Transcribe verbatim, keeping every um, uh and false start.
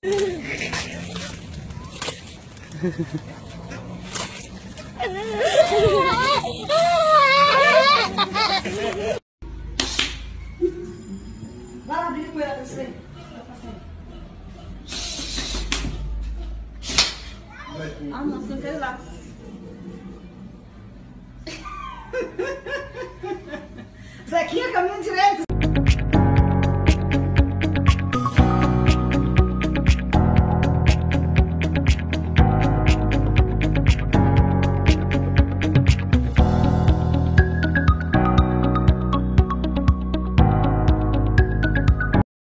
Vai lá abrir com ela, você. Ah, não, não quero ir lá. Zequinha, caminho direito,